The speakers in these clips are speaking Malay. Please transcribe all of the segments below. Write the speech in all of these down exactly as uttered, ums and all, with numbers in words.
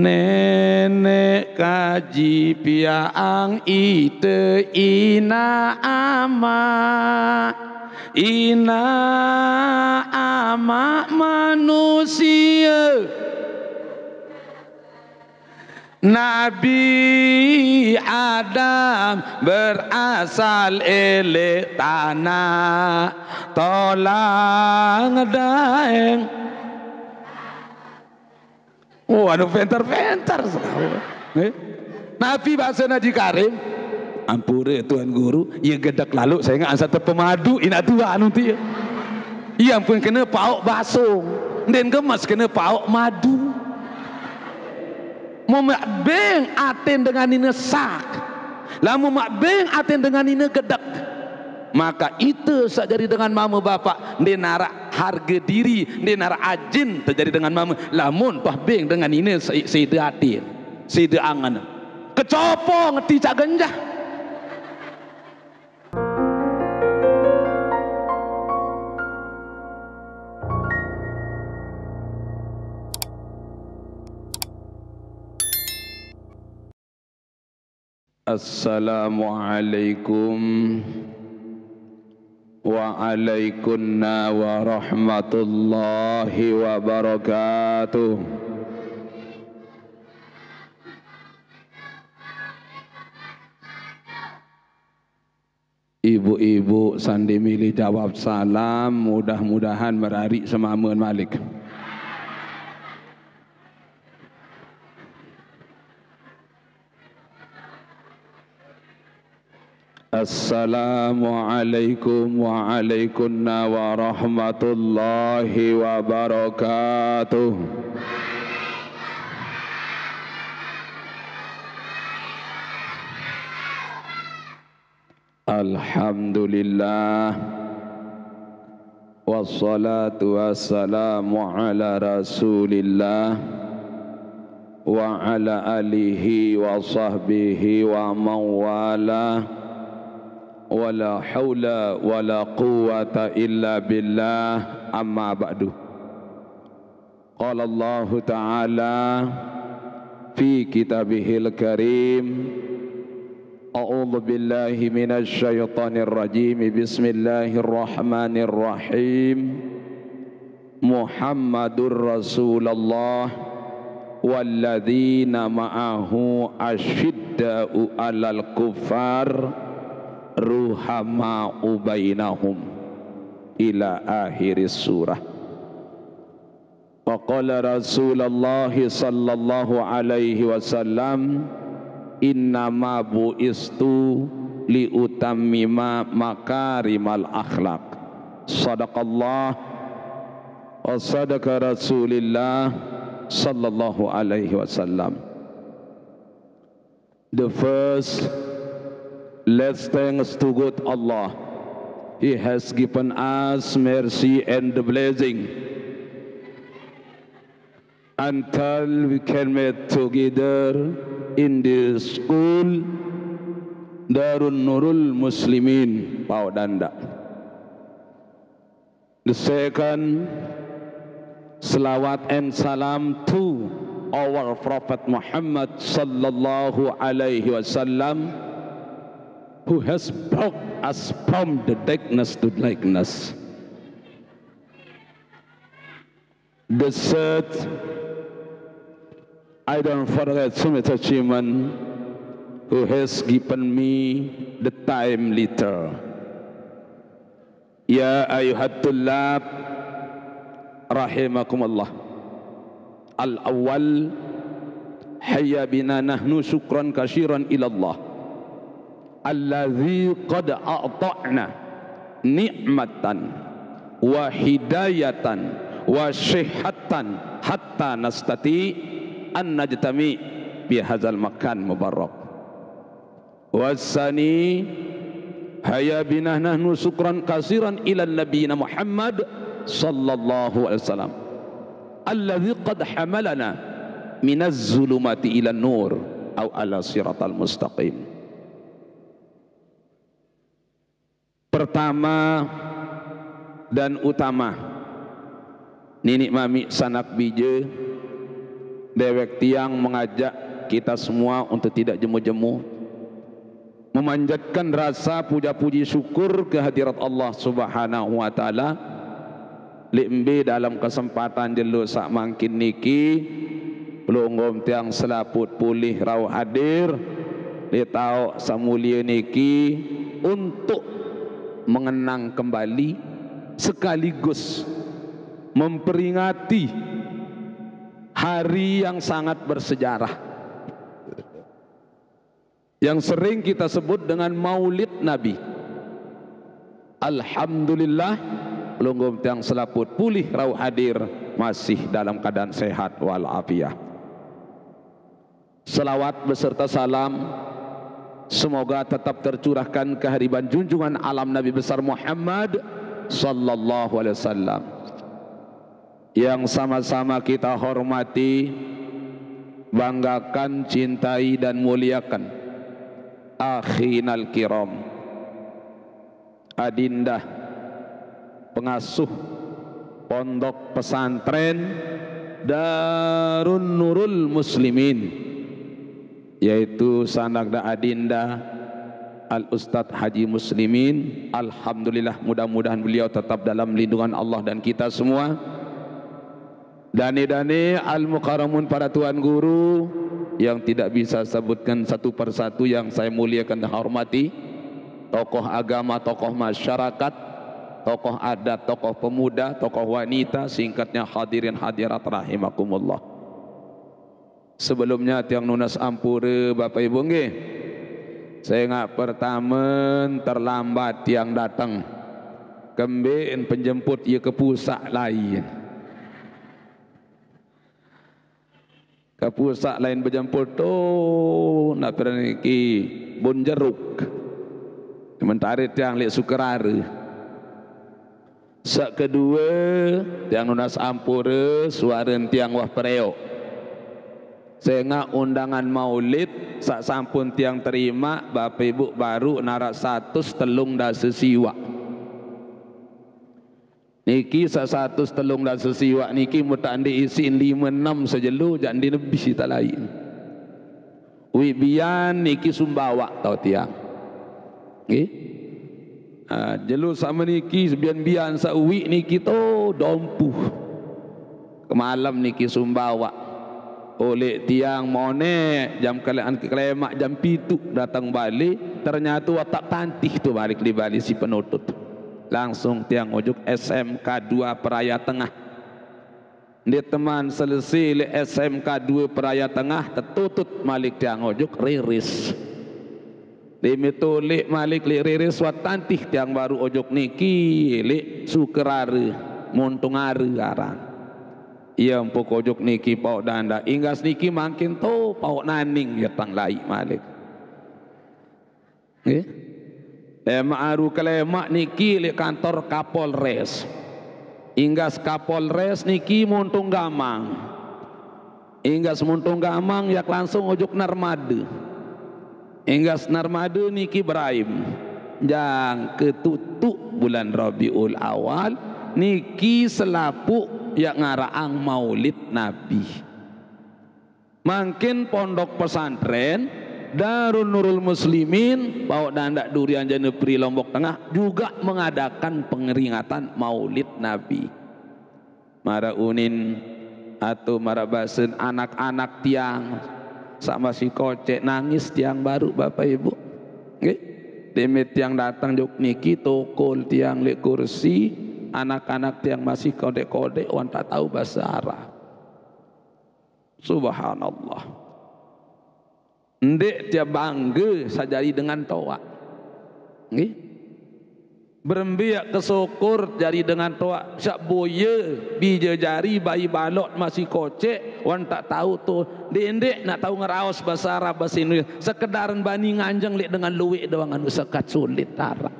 nenek kaji piang ite ina ama ina ama manusia Nabi Adam berasal ele tanah tolang daeng. Oh, anu venter-venter. Eh? Nabi bahasa Nabi Karim, ampure Tuhan Guru, ia gedak lalu saya nggak ansat pemadu ina tua anu dia. Ia pun kena pauk basung, den gemas kena pauk madu. Mau mak beng aten dengan ini sak, lamu mak beng aten dengan ini gedak, maka itu sajadi dengan mama bapak denara harga diri denara ajin terjadi dengan mama lamun pah beng dengan ini sida aten sida angan kecopo ngeti cak genjah. Assalamualaikum waalaikumsalam warahmatullahi wabarakatuh. Ibu-ibu sandi milih jawab salam, mudah-mudahan merari semamun malik. Assalamualaikum waalaikumsalam warahmatullahi wabarakatuh. Alhamdulillah wassalatu wassalamu ala rasulillah wa ala alihi wa sahbihi wa mawala wala haula wala quwata illa billah amma ba'du. Qala Allah ta'ala fi kitabihil karim a'udzu billahi minasy syaithanir rajim bismillahir rahmanir rahim Muhammadur Rasulullah walladzina ma'ahu asyidda'u 'alal kuffar ruhama'u bainahum ila akhiris surah. Wa qala Rasulullah sallallahu alaihi wasallam innama bu'istu li utammima makarimal akhlaq. Sadaqallah wa sadaqa Rasulillah sallallahu alaihi wasallam. The first, let's thanks to God Allah. He has given us mercy and the blessing until we can meet together in this school Darun Nurul Muslimin Paudanda. The second, salawat and salam to our Prophet Muhammad sallallahu alaihi wasallam, who has brought us from the darkness to lightness. The third, I don't forget Sumit Chiman, who has given me the time letter. Ya ayuhat tullab rahimakumullah. Al-awwal, hayya bina nahnu syukran kashiran ilallah alladzi qad a'ta'na ni'matan wa hidayatan wa syihatan hatta nastati an najtami bi hadzal makan mubarak. Wasani hayya bina nahnu syukran katsiran ila nabiyina Muhammad sallallahu alaihi wasallam alladzi qad hamalana minaz zulumati ila nur au ala siratal mustaqim. Pertama dan utama, ninik mami sanak bije dewek tiang mengajak kita semua untuk tidak jemu-jemu, memanjatkan rasa puja-puji syukur kehadirat Allah Subhanahu wa taala. Limbe dalam kesempatan jelu sak mangkin niki pelunggom tiang selaput pulih rau hadir li tau samulia niki untuk mengenang kembali sekaligus memperingati hari yang sangat bersejarah yang sering kita sebut dengan Maulid Nabi. Alhamdulillah pelunggum tiang selaput pulih rau hadir masih dalam keadaan sehat walafiat. Selawat beserta salam semoga tetap tercurahkan kehadiran junjungan alam Nabi besar Muhammad sallallahu alaihi wasallam yang sama-sama kita hormati, banggakan, cintai dan muliakan akhinal kiram, adinda pengasuh pondok pesantren Darun Nurul Muslimin, yaitu sanagda adinda Al Ustadz Haji Muslimin. Alhamdulillah, mudah-mudahan beliau tetap dalam lindungan Allah dan kita semua. Dani-dani al-mukarramun para tuan guru yang tidak bisa sebutkan satu persatu yang saya muliakan dan hormati, tokoh agama, tokoh masyarakat, tokoh adat, tokoh pemuda, tokoh wanita, singkatnya hadirin hadirat rahimakumullah. Sebelumnya tiang nunas ampura Bapak Ibu nggih, saya ngak pertama terlambat tiang datang kemben penjemput ia ke pusat lain. Ke pusat lain berjemput tu nak pergi Bun Jeruk. Sementara tiang lek Sukerara. Sak kedua tiang nunas ampura suara tiang wah pereo. Saya ngak undangan maulid sak sampun tiang terima Bapak Ibu baru narak satu telung dah sesiwak. Niki sak satu telung dah sesiwak niki mutak andi isi lima enam sejelu jak andi lebih tak lain. Wi bian niki sumbawa tau tiang. Nggih. Ha, jelu sama niki sebian-bian sak wi niki to dompu. Kemalam niki sumbawa. Oleh tiang mone jam kalian kelemak jam pitu datang balik, ternyata watak tantih tu balik di balik si penutut. Langsung tiang ujuk S M K dua Peraya Tengah. Dia teman selesai le S M K dua Peraya Tengah tertutut malik tiang ujuk riris. Dia metolek malik le riris wat tantih tiang baru ujuk niki le Sukerara Montongare garang. Ia empuk ujuk niki pau danda inggas niki makin to pau naning ya tang lai malik. Nggih. Lemak aru kelemak niki le kantor Kapolres. Inggas Kapolres niki Muntung Gamang. Inggas Muntung Gamang yak langsung ujuk Narmada. Inggas Narmada niki Ibrahim. Jang ketutuk bulan Rabiul Awal niki selapu yak ngaraang Maulid Nabi. Makin pondok pesantren Darun Nurul Muslimin Pau Dandak Durian Janepri Lombok Tengah juga mengadakan pengeringatan Maulid Nabi. Mara unin atau mara basen anak-anak tiang sama si kocek nangis tiang baru Bapak Ibu. Nggih. Demit tiang datang juk niki tokol tiang lek kursi, anak-anak tiang masih kode-kode wan tak tahu bahasa Arab. Subhanallah. Ndek dia bangga sajari dengan toa. Nggih. Berembiak kesyukur jari dengan toa. Syak boye bija jari bayi balot masih kocek wan tak tahu tu. Ndek nak tahu ngeraos bahasa Arab bahasa Indonesia. Sekedaran bani nganjeng lek dengan luwek doang anu sekat sulit tara.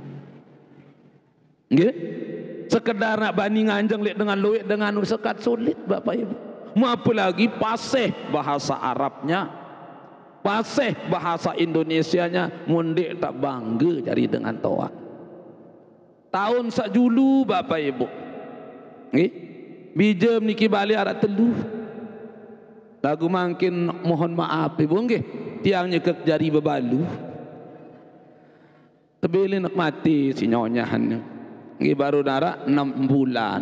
Nggih. Sekedar nak bani nganjeng lek dengan luwek dengan anu sekat sulit Bapak Ibu. Mau apa lagi paseh bahasa Arabnya. Paseh bahasa Indonesianya mundik tak bangga jari dengan toa. Tahun sak julu Bapak Ibu. Nggih. Bijem niki balik arak telu. lagu makin mohon maaf ibu nggih tiangnya ke jari bebalu tebili nak mati si nyonyahan nggih baru darah enam bulan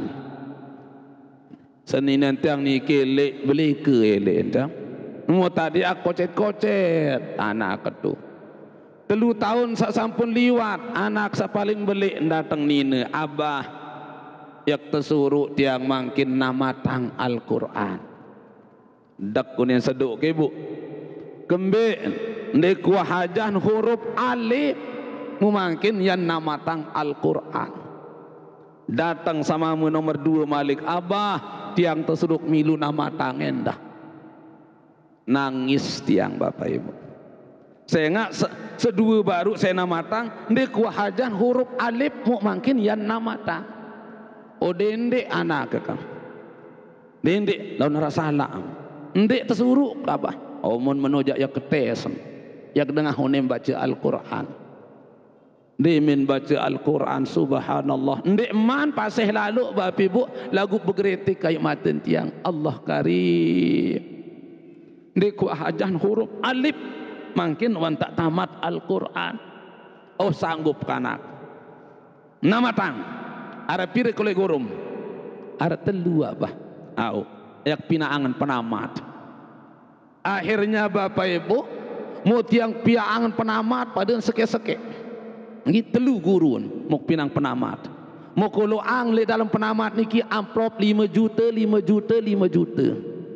seninan tiang ni kelek beli ke elek entah mau tadi aku kocet-kocet anak ketu telu tahun sak sampun liwat anak sa paling belik datang nina abah yak tersuruh tiang makin namatang Al-Quran dak kunin seduk ke ibu kembe ndek wahajan huruf alif mungkin yan namatang Al-Quran datang sama mu nomor dua Malik abah tiang terseduk milu namatang endah nangis tiang bapak ibu saya nggak se sedua baru saya namatang ndek wahajan huruf alif mungkin yan namatang odende anak kekang dende lawan rasa salah ndek tersuruh apa omon menojak ya ketes yak dengah honem baca Al-Quran demin baca Al-Quran subhanallah ndek man pasih lalu bapak ibu lagu bergeretik kayak maten tiang Allah karim ndek ku hajan huruf alif makin wan tak tamat Al-Quran oh sanggup kanak namatang ara pire kole gorum ara telu abah au yak pinaangan penamat akhirnya bapak ibu mau tiang piangan penamat pada seke-seke ngi telu gurun mau pinang penamat mau kalau ang le dalam penamat niki amplop lima juta lima juta lima juta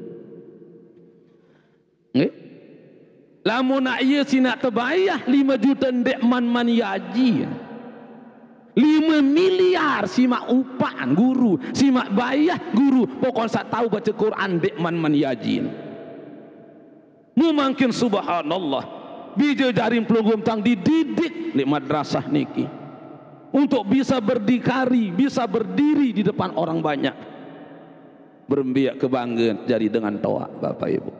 nggih lamun nak ieu sina terbayah lima juta ndek man-man yaji lima miliar simak upah guru simak bayah guru pokok sak tahu baca Quran dek man man yajin mu makin subhanallah bija jaring pelugum tang dididik di madrasah niki untuk bisa berdikari bisa berdiri di depan orang banyak berembiak kebanggaan jadi dengan toa bapak ibu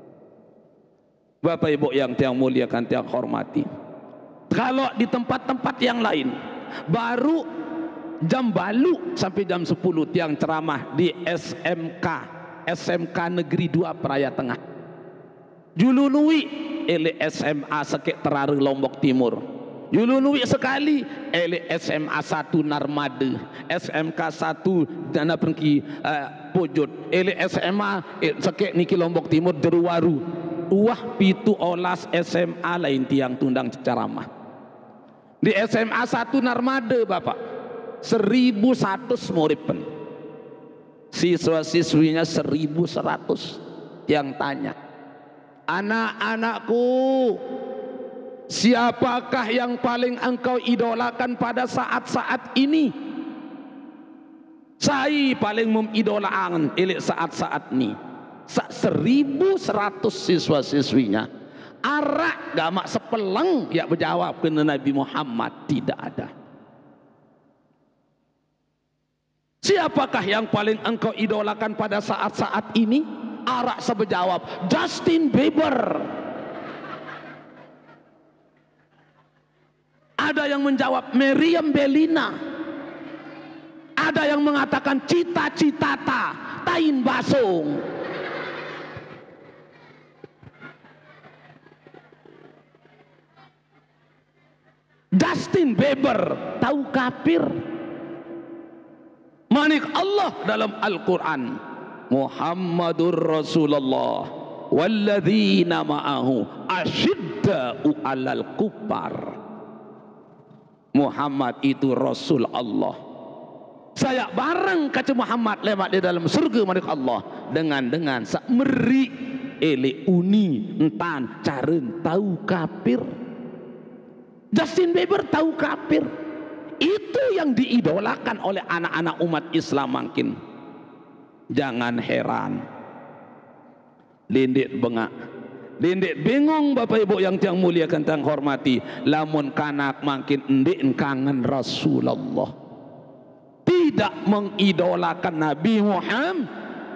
bapak ibu yang tiang muliakan tiang hormati kalau di tempat-tempat yang lain baru jam balu sampai jam sepuluh tiang ceramah di S M K S M K Negeri dua Peraya Tengah julului ele S M A Sekek Terare Lombok Timur julului sekali ele S M A satu Narmada S M K satu Dana Pergi uh, Pojot ele S M A eh, Sekek niki Lombok Timur Jeruwaru uah pitu olas S M A lain tiang tundang ceramah di S M A satu Narmada bapak seribu seratus murid siswa-siswinya seribu seratus yang tanya anak-anakku siapakah yang paling engkau idolakan pada saat-saat ini saya paling mengidolakan ilik saat-saat ini seribu seratus siswa-siswinya arak gamak sepeleng ya berjawab kena Nabi Muhammad tidak ada siapakah yang paling engkau idolakan pada saat-saat ini arak sebejawab Justin Bieber ada yang menjawab Meriam Bellina ada yang mengatakan cita-citata Tain Basung Justin Bieber tahu kafir manik Allah dalam Al-Quran Muhammadur Rasulullah walladzina ma'ahu asyidda'u alal kuffar Muhammad itu Rasul Allah saya bareng kaca Muhammad lewat di dalam surga manik Allah dengan dengan sak meri ele uni entan caren tahu kafir Justin Bieber tahu kafir itu yang diidolakan oleh anak-anak umat Islam makin jangan heran lindik bengak lindik bingung bapak ibu yang tiang muliakan tiang hormati lamun kanak makin endik kangen Rasulullah tidak mengidolakan Nabi Muhammad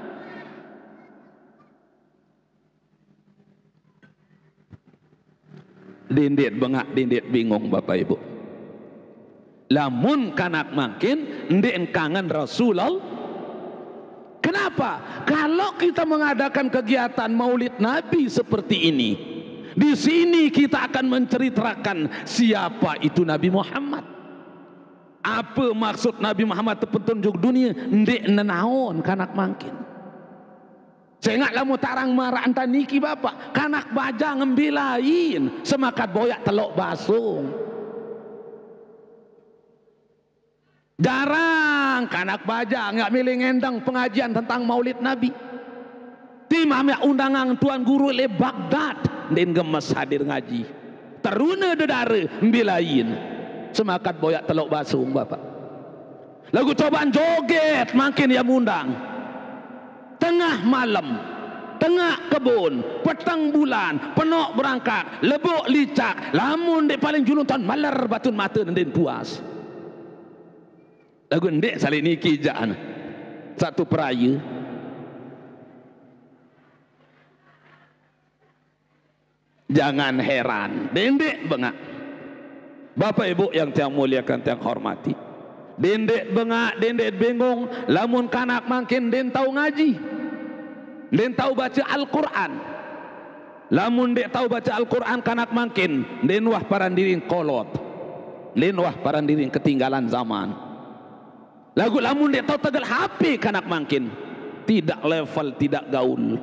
dindet bengak dindet bingung bapak ibu lamun kanak makin ndek kangen Rasulullah kenapa kalau kalau kita mengadakan kegiatan Maulid Nabi seperti ini, di sini kita akan menceritakan siapa itu Nabi Muhammad. Apa maksud Nabi Muhammad terpetunjuk dunia? Ndek nenaon kanak mangkin. Saya ingat lamu tarang marah anta niki bapak, kanak baja ngembilain semakat boyak telok basung. Jarang kanak baja nggak milih ngendang pengajian tentang Maulid Nabi. Timam ya undangan tuan guru le Baghdad, den gemes hadir ngaji. Teruna dedare mbilain semakat boyak telok basung bapak. Lagu cobaan joget makin ya mundang. Tengah malam, tengah kebun, petang bulan, penok berangkat, lebok licak, lamun dek paling jununtan malar batun mata den puas. Lagu ndek salih niki jaan satu peraya. Jangan heran, dendek bengak. Bapak ibu yang tiang muliakan tiang hormati, dendek bengak, dendek bingung, lamun kanak makin den tahu ngaji, den tahu baca Al-Quran. Lamun dek tahu baca Al-Quran kanak makin den wah parandiring kolot, den wah parandiring ketinggalan zaman. Lagu lamun dek tahu tegal H P kanak makin tidak level, tidak gaul.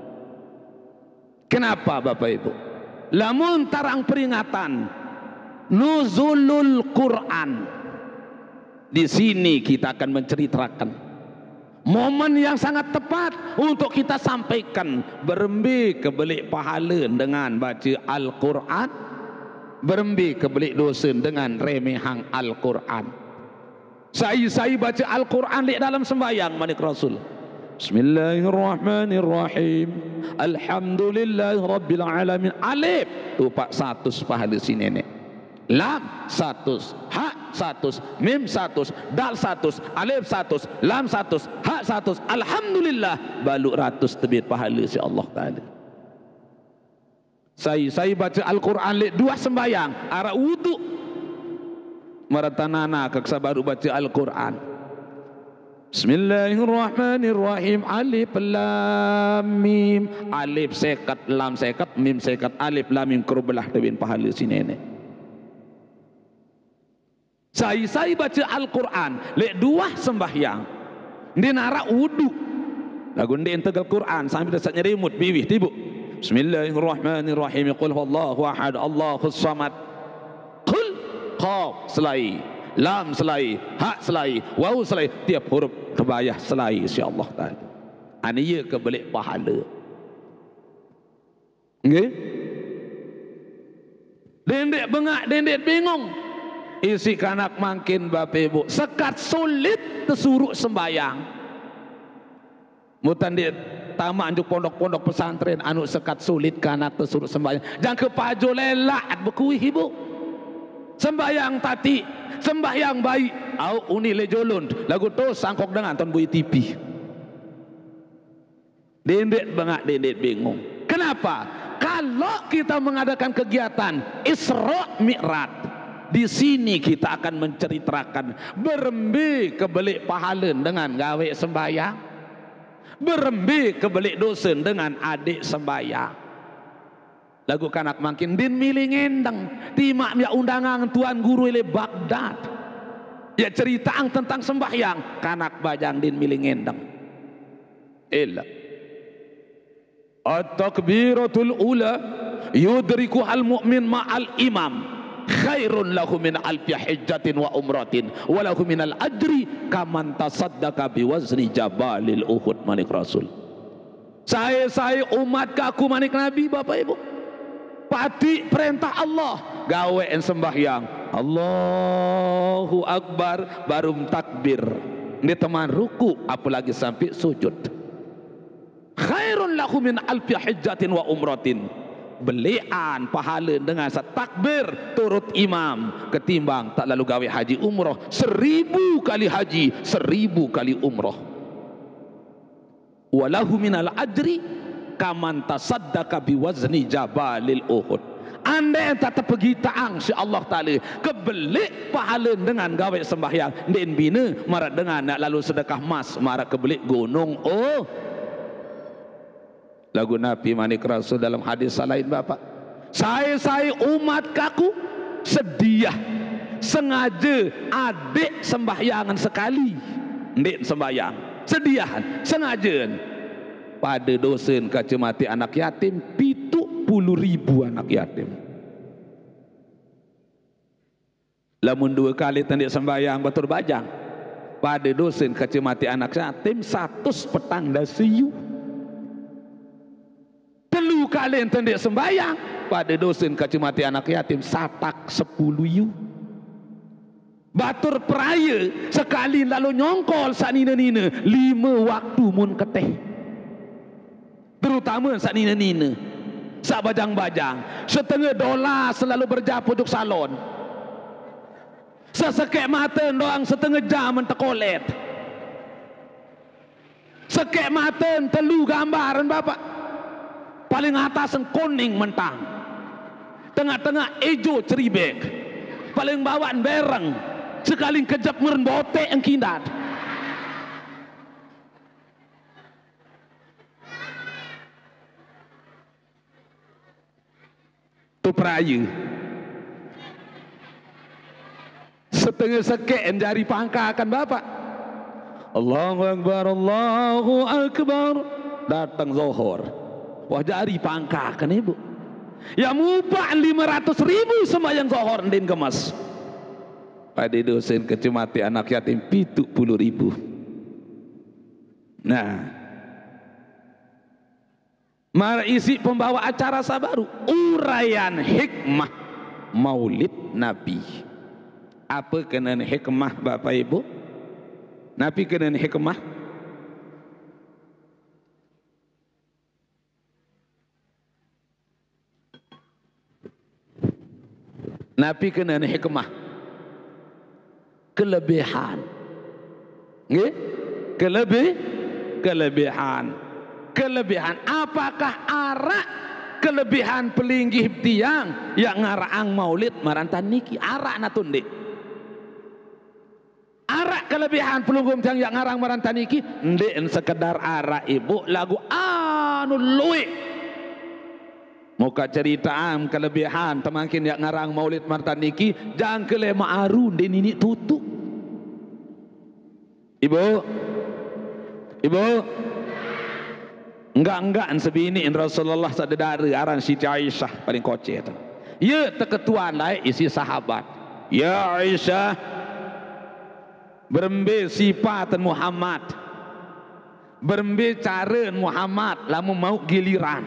Kenapa bapak ibu? Lamun tarang peringatan nuzulul Quran, di sini kita akan menceritakan momen yang sangat tepat untuk kita sampaikan. Berembi kebelik pahala dengan baca Al-Quran, berembi kebelik dosa dengan remehang Al-Quran. Saya-saya baca Al-Quran di dalam sembahyang manik Rasul. Bismillahirrahmanirrahim. Alhamdulillah Rabbil Alamin. Alif tu pak satu pahala si nenek. Lam satu, ha satu, mim satu, dal satu, alif satu, lam satu, ha satu. Alhamdulillah baluk ratus tebit pahala si Allah Taala. Saya saya baca Al-Quran lek dua sembahyang, ara wudu. Maratanana kaksa baru baca Al-Quran. Bismillahirrahmanirrahim. Alif lam mim. Alif sekat, lam sekat, mim sekat, alif lam mim kerbelah tebin pahala si nenek. Saya saya baca Al-Quran lek dua sembahyang, dia nara wudu. Lagu dia tegal Quran sambil desat nyerimut biwih tibu. Bismillahirrahmanirrahim. Qul huwallahu ahad, Allahus samad. Qul qaf selai, lam selai, ha selai, waw selai, tiap huruf terbayah selai si Allah Taala. Aniya kebelik pahala. Nggih? Dendek bengak, dendek bingung. Isi kanak makin bapak ibu sekat sulit tersuruh sembayang. Mutan dia tamak anjuk pondok-pondok pesantren anu sekat sulit kanak tersuruh sembayang. Jangan ke pajo lelak berkuih ibu. Sembayang tati, sembayang bayi, au uni lejolon, lagu tu sangkok dengan ton bui T V. Dendek bengak, dendek bingung. Kenapa? Kalau kita mengadakan kegiatan Isra Mi'raj, di sini kita akan menceritakan berembi kebelik pahala dengan gawe sembahyang, berembi kebelik dosa dengan adik sembahyang. Lagu kanak makin din milih ngendang timak ya undangan tuan guru le Baghdad ya ceritaang tentang sembahyang, kanak bajang din milih ngendang. Illa at-takbiratul ula yudriku al mu'min ma'al imam khairun lahu min alfi hijjatin wa umratin wa lahu min al ajri kaman tasaddaqa bi wazni jabalil Uhud manik Rasul. Saya saya umat kaku manik Nabi bapak ibu, pati perintah Allah gawe en sembahyang Allahu Akbar baru takbir ini teman ruku apalagi sampai sujud. Khairun lahu min alfi hijjatin wa umratin, belian pahala dengan setakbir turut imam ketimbang tak lalu gawe haji umroh seribu kali haji seribu kali umroh. Walahu minal ajri kaman tasaddaqa biwazni jabalil Uhud. Anda yang tak pergi taang si Allah Ta'ala kebelik pahala dengan gawe sembahyang den bina marak dengan nak lalu sedekah mas marak kebelik gunung oh Lagu Nabi manik Rasul dalam hadis lain Bapak, saya saya umat kaku sedia sengaja adik sembahyangan sekali, ndik sembahyang sediahan sengaja pada dosen kacamati anak yatim pitu puluh ribu anak yatim. Lamun dua kali tendik sembahyang batur bajang pada dosen kacamati anak yatim satus petang dasiyu. Telu kali tendik sembahyang pada dosen kacamati anak yatim satak sepuluh yu. Batur peraya sekali lalu nyongkol sak nina-nina lima waktu mun keteh. Terutama sak nina-nina, sak bajang-bajang, setengah dolar selalu berjapa duk salon. Sesekek mata doang setengah jam mentekolet. Sekek mata telu gambaran Bapak. Paling atas kuning mentang. Tengah-tengah hijau ceribek. Paling bawaan bereng. Sekali kejap meren botek yang kindat. Tu peraya. Setengah sekek jari pangkakan Bapak. Allahu Akbar, Allahu Akbar. Datang zuhur. Wah jari pangkakan ibu. Ya mupah lima ratus ribu sembahyang zuhur ndin kemas. Pada dosen kacamati anak yatim pitu puluh ribu. Nah, mara isi pembawa acara sabaru uraian hikmah Maulid Nabi. Apa kena hikmah Bapak Ibu? Nabi kena hikmah. Nabi kena hikmah. Kelebihan. Nggih? Kelebih kelebihan. Kelebihan apakah arak kelebihan pelinggih tiang yang ngaraang Maulid marantan niki arak natundik. Arak kelebihan pelunggum tiang yang ngarang marantan niki ndik sekedar arak ibu lagu anu luik. Muka cerita am kelebihan temakin yang ngarang Maulid marantan niki jangan kele ma'arun di nini tutu. Ibu, ibu, enggak-enggak sebini Rasulullah sadedara aran Siti Aisyah paling kocek tu. Ya terketuan lai isi sahabat. Ya Aisyah berembe sifat Muhammad. Berembe cara Muhammad lamun mau giliran.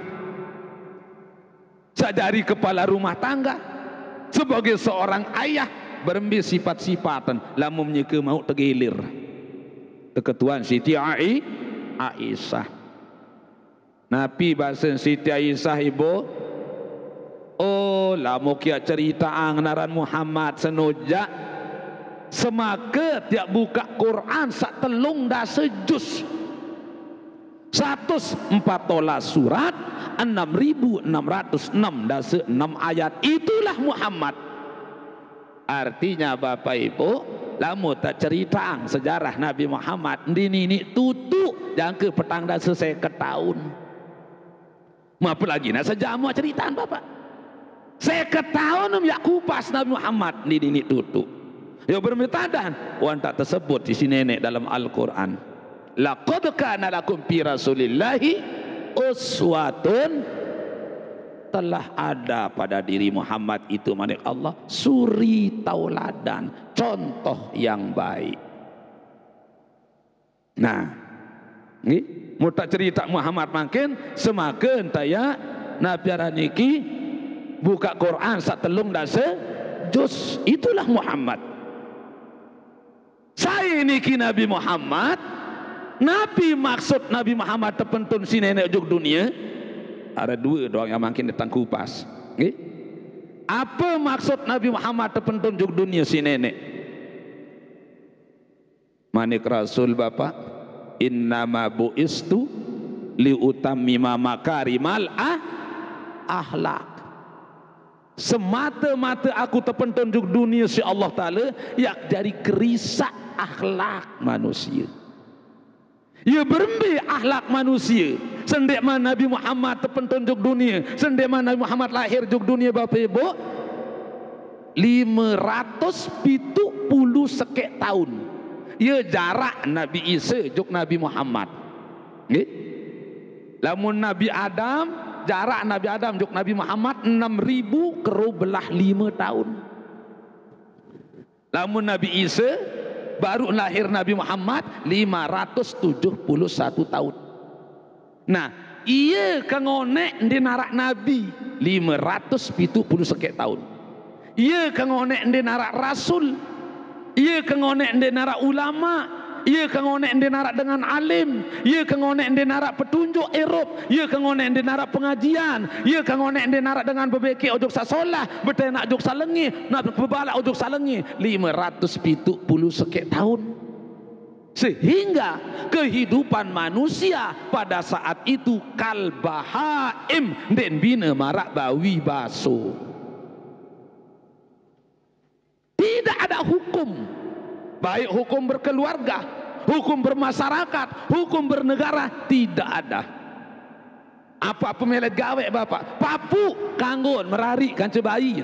Sadari kepala rumah tangga sebagai seorang ayah berembe sifat-sifatan lamun nyeke mau tergilir. Keketuan Siti Aisyah. Nabi bahasa Siti Aisyah ibu. Oh, lama kia cerita angnaran Muhammad senojak semaka tiap buka Quran sak telung dah sejus. Seratus empat tola surat enam ribu enam ratus enam dasa enam ayat. Itulah Muhammad. Artinya Bapak Ibu, lama tak cerita sejarah Nabi Muhammad ini ini tutu jangan ke petang dah selesai ke tahun. Apa lagi nak sejamu ceritaan Bapak. Saya ke tahun ya kupas Nabi Muhammad ini ini tutu. Ya bermetadan wan tak tersebut di sini nenek dalam Al-Qur'an. Laqad kana lakum fi Rasulillahi uswatun, telah ada pada diri Muhammad itu manik Allah suri tauladan, contoh yang baik. Nah, ni mau tak cerita Muhammad makin semakin taya Nabi Araniki buka Quran sak telung dasa juz. Itulah Muhammad. Saya niki Nabi Muhammad. Nabi maksud Nabi Muhammad terpentun si nenek juk dunia. Ada dua doang yang makin datang kupas. Okay? Apa maksud Nabi Muhammad terpentun juk dunia si nenek? Manik Rasul Bapak, innama bu'istu liutammima makarimal ah ahlak. Semata-mata aku terpentun juk dunia si Allah Ta'ala yak dari kerisak akhlak manusia. Ya berembe akhlak manusia Sendek mana Nabi Muhammad terpentun juk dunia, sendek mana Nabi Muhammad lahir juk dunia Bapak Ibu, lima ratus pitu puluh sekek tahun. Ya jarak Nabi Isa juk Nabi Muhammad. Nggih. Lamun Nabi Adam, jarak Nabi Adam juk Nabi Muhammad enam ribu kero belah lima tahun. Lamun Nabi Isa baru lahir Nabi Muhammad lima ratus tujuh puluh satu tahun. Nah, iya kangonek di narak Nabi lima ratus pitu puluh sekek tahun. Iya kangonek di narak Rasul. Iya kangonek di narak ulama. Ia kangonek di narak dengan alim, ia kangonek di narak petunjuk Eropa, ia kangonek di narak pengajian, ia kangonek di narak dengan berbeki ojok sasolah, bertenak ojok salengi, nak berbalak ojok salengi, lima ratus pitu puluh sekek tahun. Sehingga kehidupan manusia pada saat itu kal bahaim den bina marak bawi baso. Tidak ada hukum, baik hukum berkeluarga, hukum bermasyarakat, hukum bernegara, tidak ada. Apa pemelet gawe bapak? Papu kanggon merari kanca bayi.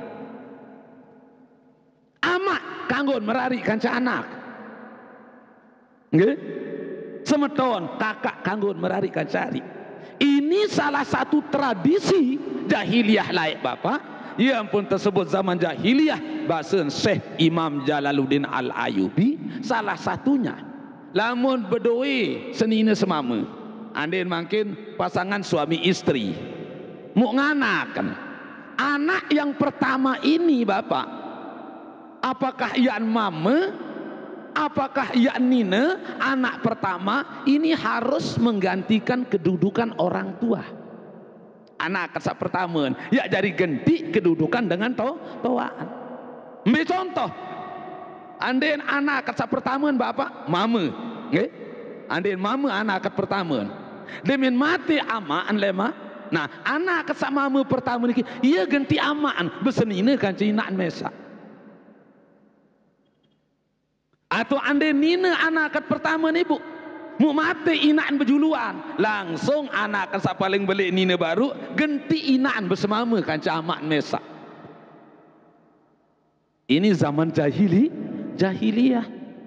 Amak kanggon merari kanca anak. Nggih? Semeton kakak kanggon merari kanca ari. Ini salah satu tradisi jahiliyah laik bapak. Ya ampun, tersebut zaman jahiliyah. Bahasa Syekh Imam Jalaluddin Al-Ayubi salah satunya. Lamun bedoi senina semama, andin makin pasangan suami istri mau nganakan anak yang pertama ini bapak, apakah yan mama, apakah yan nina, anak pertama ini harus menggantikan kedudukan orang tua. Anak kesak pertama ya jadi ganti kedudukan dengan to toaan. Ambil contoh, andin anak kesak pertama bapak mama, nggih, andin mama anak ket pertama, demin mati amaan lema. Nah anak kesak mama pertama niki ia ganti amaan besenina kan cinaan mesa. Atau andin nina anak ket pertama nih bu, mu mati inaan berjuluan, langsung anak kesak paling belik nina baru ganti inaan bersemama kan amaan mesa. Ini zaman jahili, jahiliyah.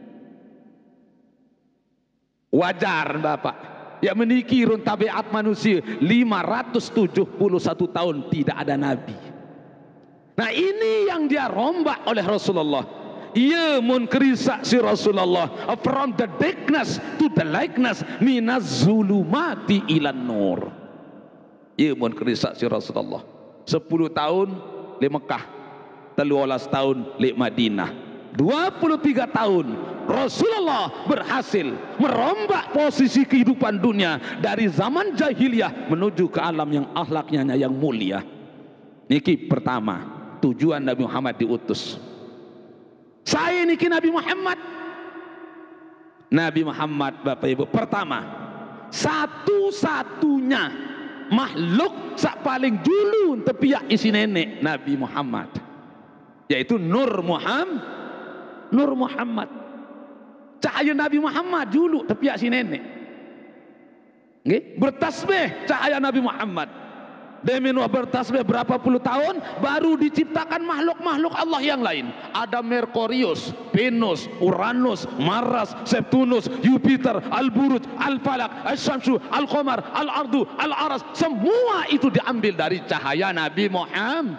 Wajar bapak, ya meniki run tabiat manusia lima ratus tujuh puluh satu tahun tidak ada nabi. Nah ini yang dia rombak oleh Rasulullah. Ia mun kerisa si Rasulullah, from the darkness to the likeness, minaz zulumati ilan nur. Ia mun kerisa si Rasulullah sepuluh tahun di Mekah, tiga belas tahun di Madinah, dua puluh tiga tahun Rasulullah berhasil merombak posisi kehidupan dunia dari zaman jahiliyah menuju ke alam yang akhlaknya yang mulia. Niki pertama tujuan Nabi Muhammad diutus. Saya niki Nabi Muhammad. Nabi Muhammad Bapak Ibu pertama, satu-satunya makhluk sak paling dulu tepiak isi nenek Nabi Muhammad, yaitu Nur Muhammad. Nur Muhammad, cahaya Nabi Muhammad dulu tepiak si nenek. Nggih, bertasbih cahaya Nabi Muhammad. Demi bertasbih berapa puluh tahun baru diciptakan makhluk-makhluk Allah yang lain. Ada Merkurius, Venus, Uranus, Mars, Septunus, Jupiter, Al-Buruj, Al-Falak, Al-Syamsu, Al-Qamar, Al-Ardu, Al-Aras. Semua itu diambil dari cahaya Nabi Muhammad.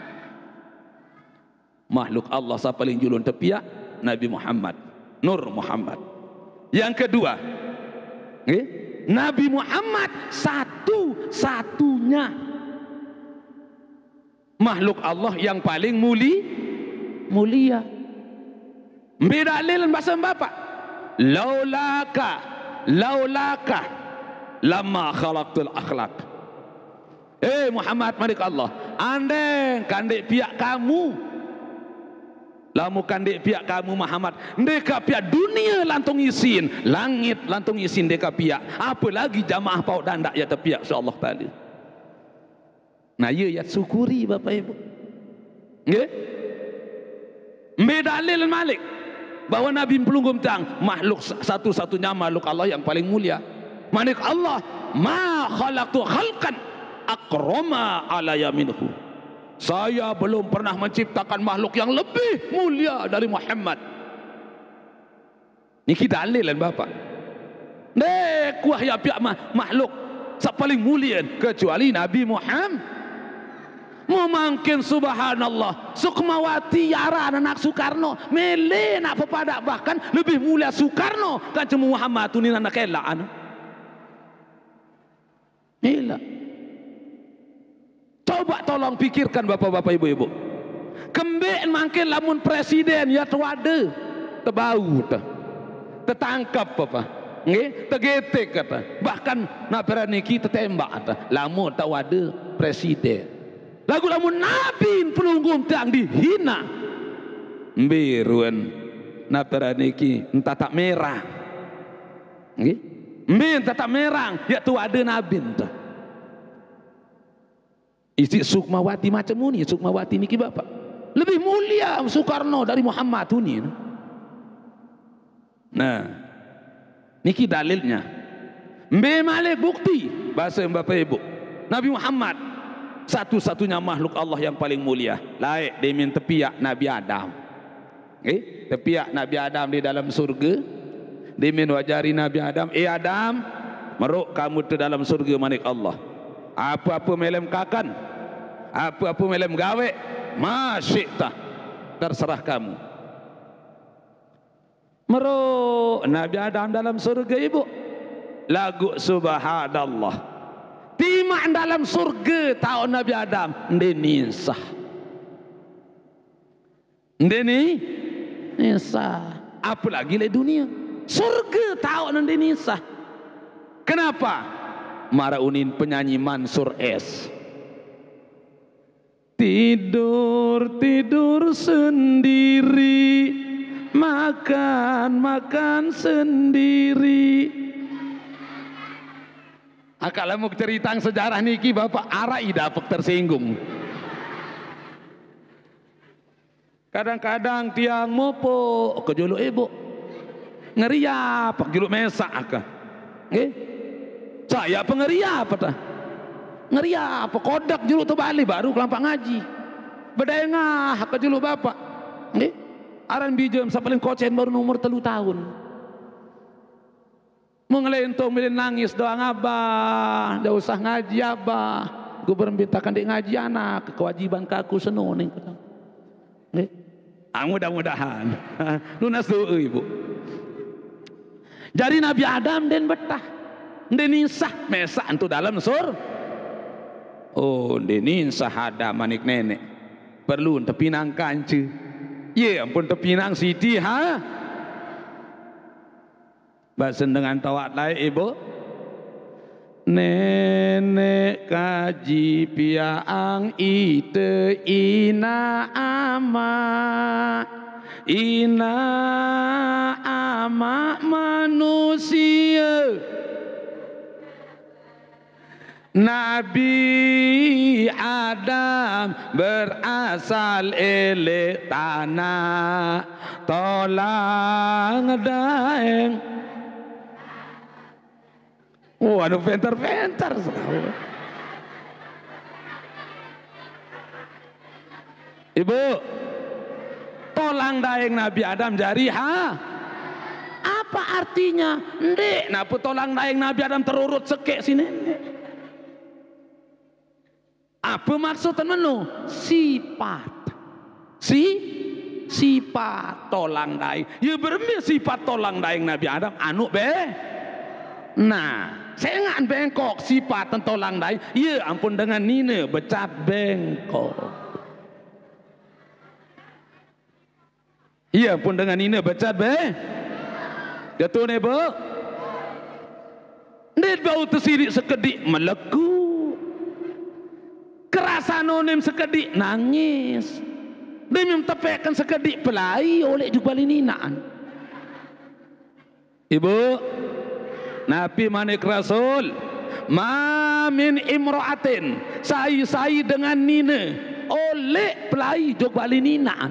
Makhluk Allah sa paling julun tepiak Nabi Muhammad, Nur Muhammad. Yang kedua, okay, Nabi Muhammad satu-satunya makhluk Allah yang paling muli, mulia. Beda dalil bahasa bapak. Laulaka, laulaka, lama khalaqtul akhlaq. Eh Muhammad malik Allah, andeng kandek pihak kamu, lamu kandek pihak kamu Muhammad, deka pihak dunia lantung isin, langit lantung isin deka pihak, apalagi jamaah pau dandak ya tepiak insyaallah tadi. Nah ya ya syukuri Bapak Ibu. Nggih? Medalil Malik bahwa Nabi pelunggum tang makhluk satu-satunya makhluk Allah yang paling mulia. manik Allah, ma khalaqtu khalqan akrama alaya minhu. Saya belum pernah menciptakan makhluk yang lebih mulia dari Muhammad. Niki dalilan Bapak. Nek kuah ya pihak makhluk paling mulia kecuali Nabi Muhammad. Memangkin subhanallah Sukmawati yara anak Soekarno mele nak pepadak, bahkan lebih mulia Soekarno kan cuma Muhammad tu ni anak elak anu. Gila. Coba tolong pikirkan bapak-bapak ibu-ibu. Kembek mangkin lamun presiden ya tuade tebau teh. Tertangkap apa? Nggih, tegetek kata. Bahkan nak beraniki tertembak kata. Lamun tak ada presiden. Lagu lamun nabi penunggum tiang dihina. Mbiruan nak beraniki entah tak merah. Nggih. Mbin tak merah ya tu ada nabi entah. Isi Sukmawati macam ni, Sukmawati niki bapak lebih mulia Soekarno dari Muhammad tu ni. Nah, niki dalilnya. Mbe malik bukti bahasa bapak ibu. Nabi Muhammad satu-satunya makhluk Allah yang paling mulia. Laik demin tepiak Nabi Adam. Eh, tepiak Nabi Adam di dalam surga. Demin wajari Nabi Adam, eh Adam, meruk kamu ke dalam surga manik Allah. Apa-apa melem kakan, apa-apa melem gawe, masyikta, terserah kamu. Meruk Nabi Adam dalam surga ibu. Lagu subhanallah. Timak dalam surga tahu Nabi Adam ndeni sah. Ndeni sah. Apa lagi le dunia? Surga tahu ndeni sah. Kenapa? Maraunin penyanyi Mansur S. Tidur tidur sendiri, makan makan sendiri. Kalau mau cerita sejarah niki bapak arai dapat tersinggung. Kadang-kadang tiang mopo kejuluk ibu ngeriap kejuluk mesak akah. Nggih. Saya pengeriap apa tah? Ngeriap kodak juluk tu balik baru kelampak ngaji. Bedengah ke juluk bapak. Nggih. Aran bijem sapaling kocen baru umur telu tahun. Mengelentong milih nangis doang abah, dah usah ngaji abah. Gue bermintakan dek ngaji anak, kewajiban kaku senoning. Nggih. Ah, mudah-mudahan lunas doa ibu. Jadi Nabi Adam dan betah. Denisah mesak itu dalam sur. Oh, denisah ada manik nenek. Perlu tepinang kancu. Ya ampun tepinang siti ha. Bahasa dengan tawat lain ibu. Nenek kaji piang ite ina ama. Ina ama manusia. Nabi Adam berasal ele tanah tolang daeng. Oh, anu venter-venter. Ibu, tolang daeng Nabi Adam jari ha? Apa artinya? Ndek, napa tolang daeng Nabi Adam terurut sekek sini? Apa maksud menu? Sifat. Si sifat tolang daeng. Ya bermi sifat tolang daeng Nabi Adam anu be. Nah, saya ngan bengkok sifat tolang daeng. Ya ampun dengan nina becat bengkok. Ya ampun dengan nina becat be. Jatuh ne be. Ndek bau tersidik sekedik meleku. Kerasa nonim sekedik nangis. Demi tepekan sekedik pelai oleh juga lininaan. Ibu, Nabi manik Rasul, ma min imra'atin, sai-sai dengan nina oleh pelai juga lininaan.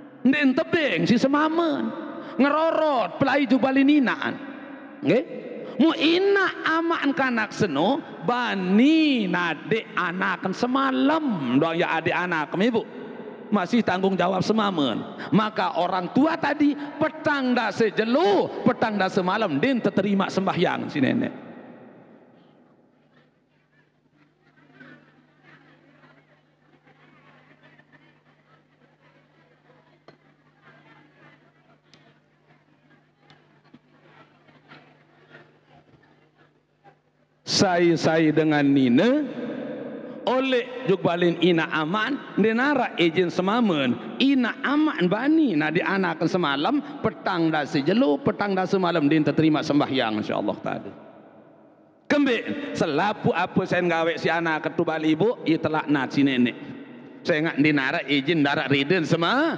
Ndek tebeng si semaman ngerorot pelai juga lininaan. Nggih? mu ina aman kanak seno bani nade anakan semalam doang ya adik anak ibu masih tanggung jawab semamen. Maka orang tua tadi petang dah sejelo petang dah semalam din terima sembahyang si nenek. Saya-saya dengan Nina oleh jugbalin ina aman denara ejen semamen ina aman bani na di anakan semalam petang dah sejelo petang dah semalam din terima sembahyang insyaallah tadi kembe selapu apa saya ngawe si anak ketu bali ibu ia telak nat si nenek saya ngak denara ejen darat riden semua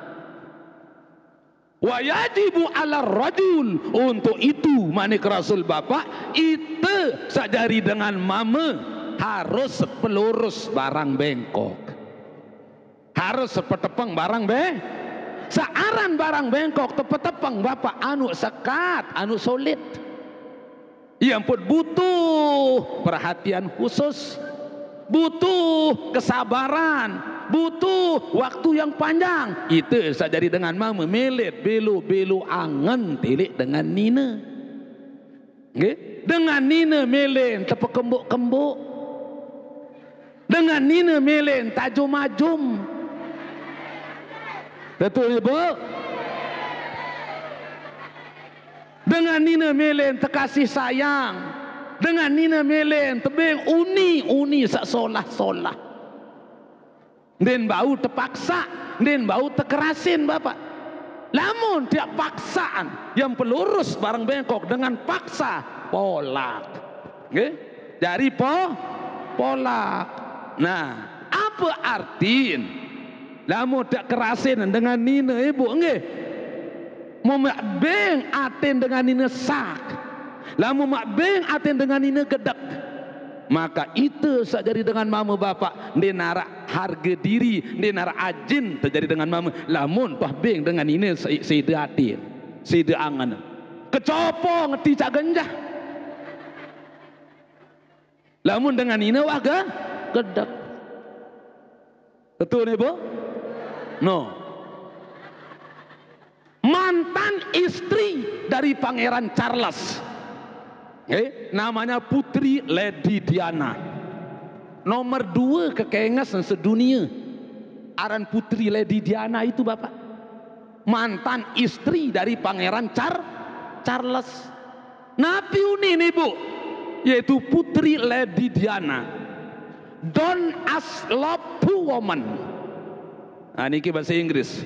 wa yajibu ala rajul untuk itu manik rasul bapak itu sajari dengan mama harus pelurus barang bengkok harus sepetepeng barang beng searan barang bengkok tepetepeng bapak anu sekat anu solid yang pun butuh perhatian khusus butuh kesabaran butuh waktu yang panjang itu sajari dengan mama melet belu-belu angen tilik dengan Nina okay? Dengan Nina melen tepekembuk-kembuk dengan Nina melen tajum-majum betul ibu dengan Nina melen terkasih sayang dengan Nina melen tebing uni-uni sak solah-solah den bau terpaksa den bau terkerasin bapak lamun tiap paksaan yang pelurus barang bengkok dengan paksa polak okay? Dari po polak nah apa artiin lamun tak kerasin dengan Nina ibu nggih mau mak beng aten dengan Nina sak lamun mak beng aten dengan Nina gedek maka itu sajadi dengan mama bapak denara harga diri denara ajin terjadi dengan mama lamun pah beng dengan ini sida atin sida angan kecopo ngeti cak genjah lamun dengan ini waga gedek betul nih bu no mantan istri dari Pangeran Charles Eh, namanya Putri Lady Diana nomor dua kekengasan sedunia aran Putri Lady Diana itu bapak mantan istri dari Pangeran Char Charles napi uni nih bu yaitu Putri Lady Diana don't ask love to woman nah ini bahasa Inggris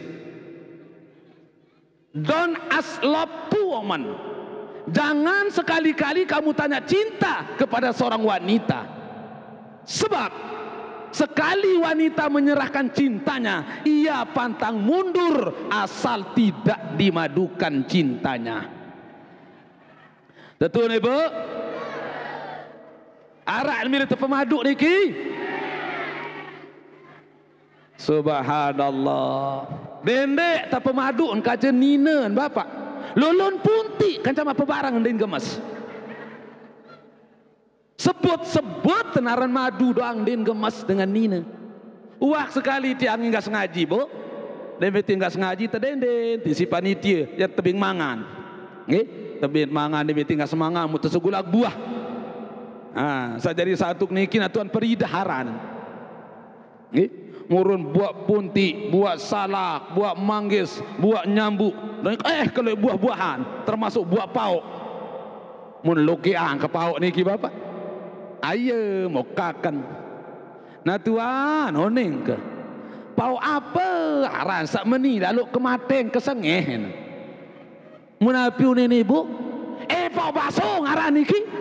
don't ask love to woman jangan sekali-kali kamu tanya cinta kepada seorang wanita sebab sekali wanita menyerahkan cintanya ia pantang mundur asal tidak dimadukan cintanya betul nih bu arak milih pemaduk niki subhanallah dendek tak pemaduk kaca Nina bapak lulun punti kan sama pebarang ndin gemes sebut-sebut tenaran madu doang ndin gemes dengan Nina wah sekali tiang enggak sengaji bu dembet enggak sengaji tedenden ti si panitia ya tebing mangan nggih tebing mangan dembet enggak semangat mu tersegulak buah ah sajadi satu niki tuan peridaharan nggih murun buah punti, buah salak, buah manggis, buah nyambu, eh kalau buah-buahan termasuk buah pauk. Mun lukian ke pauk niki bapak. Ayo mau kakan. Nah tuan oning ke. Pauk apa? Aran sak meni lalu kemateng kesengeh. Mun api ini ibu? Eh pauk bakso ngaran niki.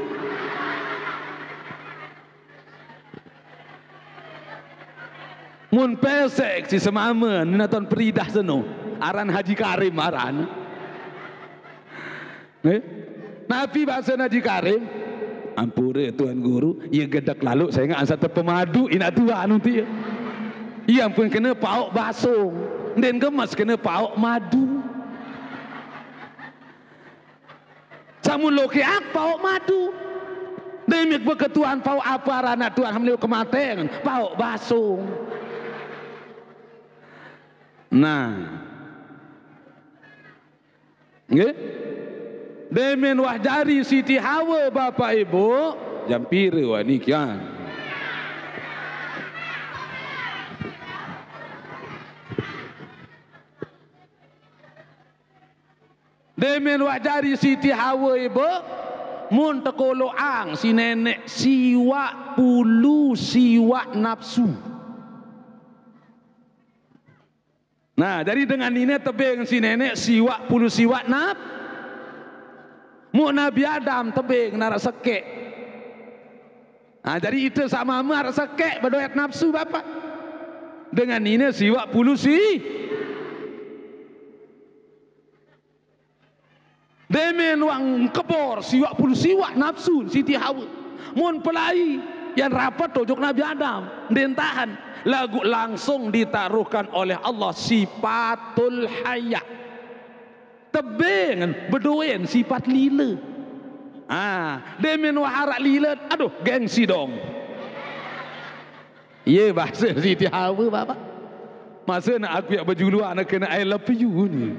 Mun pesek si semamen nonton peridah seno aran Haji Karim aran eh? Nabi bahasa Haji Karim ampure tuan guru ia gedak lalu saya nggak ansat pemadu ina tua nanti ya ia pun kena pauk basung dan gemas kena pauk madu samun loke ak pau madu demik beketuan pau apa anak Tuhan hamil kematian pau basung. Nah nggih demen wah jari Siti Hawa Bapak Ibu jampire wah nikian demen wah jari Siti Hawa Ibu mun tekolo ang si nenek siwa pulu siwa nafsu. Nah jadi dengan ini tebing si nenek siwa pulu siwa naf mu Nabi Adam tebing nara sekek. Nah jadi itu sama mar sekek berdoyat nafsu Bapak dengan ini siwa pulu si demen wang kebor siwa puluh siwa nafsu Siti Hawa mun pelai yang rapat tojok Nabi Adam dentahan lagu langsung ditaruhkan oleh Allah sifatul haya tebing bedoen sifat lila. Ah demen waharak lila aduh gengsi dong. Ye bahasa Siti Hawa Bapak masa nak aku yang baju luar nak kena I love you ni